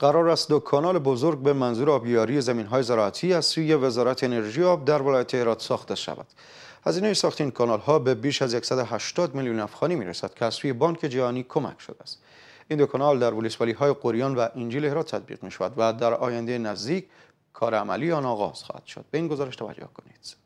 قرار است دو کانال بزرگ به منظور آبیاری زمین‌های زراعتی از سوی وزارت انرژی و آب در ولایت هرات ساخته شود. هزینه ساخت این کانال‌ها به بیش از 180 میلیون افغانی میرسد که از سوی بانک جهانی کمک شده است. این دو کانال در ولسوالی‌های قوریان و انجیل هرات تطبیق می‌شود و در آینده نزدیک کار عملی آن آغاز خواهد شد. به این گزارش توجه کنید.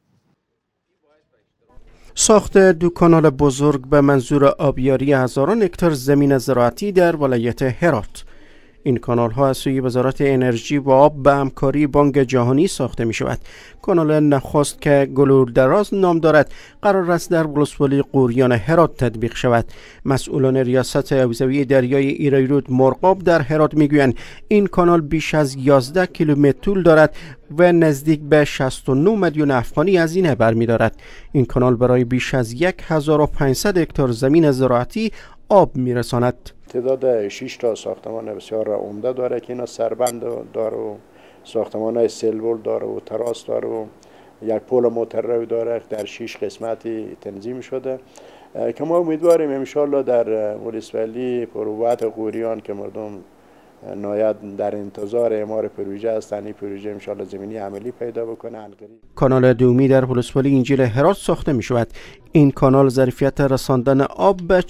ساخت دو کانال بزرگ به منظور آبیاری هزاران هکتار زمین زراعتی در ولایت هرات. این کانال ها از سوی وزارت انرژی و آب به همکاری بانک جهانی ساخته می شود. کانال نخست که گلودراز نام دارد قرار است در ولسوالی قوریان هرات تطبیق شود. مسئولان ریاست حوزوی دریای ایرایرود مرغاب در هرات می گویند این کانال بیش از 11 کیلومتر طول دارد و نزدیک به 69 میلیون افغانی هزینه برمی دارد. این کانال برای بیش از 1500 هکتار زمین زراعتی آب می رساند. تعداد 6 تا ساختمان بسیار عمده داره که اینا سربند داره و ساختمان های سلول داره و تراس داره و یک پل موتورروی داره در 6 قسمتی تنظیم شده که ما امیدواریم انشالله در ولسوالی پروات قوریان که مردم نهایت در انتظار اعمار پروژه هستند، این پروژه انشالله زمینی عملی پیدا بکنه. کانال دومی در ولسوالی انجیل هرات ساخته می شود. این کانال ظرفیت رساندن آب به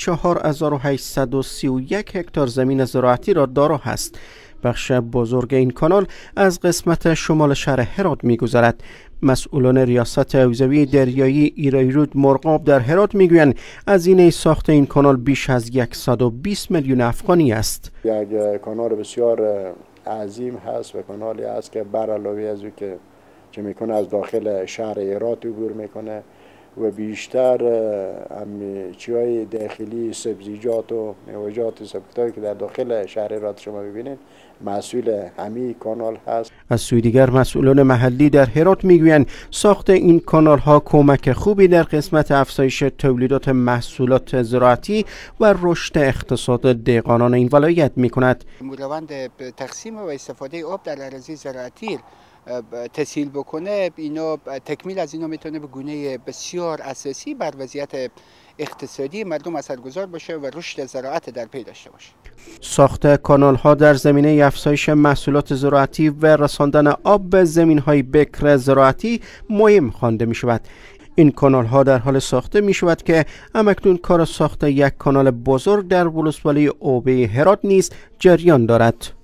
4831 هکتار زمین زراعتی را دارا است. بخش بزرگ این کانال از قسمت شمال شهر هرات می‌گذرد. مسئولان ریاست حوزوی دریایی ایرایرود مرغاب در هرات میگویند هزینه ساخت این کانال بیش از 120 میلیون افغانی است. یک کانال بسیار عظیم هست و کانالی است که بر علاوه از او که چه میکنه از داخل شهر هرات عبور میکنه و بیشتر چیزهای داخلی سبزیجات و میوه‌جات سبکتایی که در داخل شهر هرات شما ببینید مسئول همین کانال هست. از سوی دیگر مسئولان محلی در هرات میگویند ساخت این کانال ها کمک خوبی در قسمت افزایش تولیدات محصولات زراعتی و رشد اقتصاد دهقانان این ولایت میکند. روند تقسیم و استفاده آب در اراضی زراعتی تسهیل بکنه، اینا تکمیل از اینا میتونه به گونه بسیار اساسی بر وضعیت اقتصادی مردم اثرگذار باشه و رشد زراعت در پی داشته باشه. ساخت کانال ها در زمینه افزایش محصولات زراعتی و رساندن آب به زمین های بکر زراعتی مهم خوانده می شود. این کانال ها در حال ساخته می شود که همکنون کار ساخت یک کانال بزرگ در ولسوالی اوبه هرات نیز جریان دارد.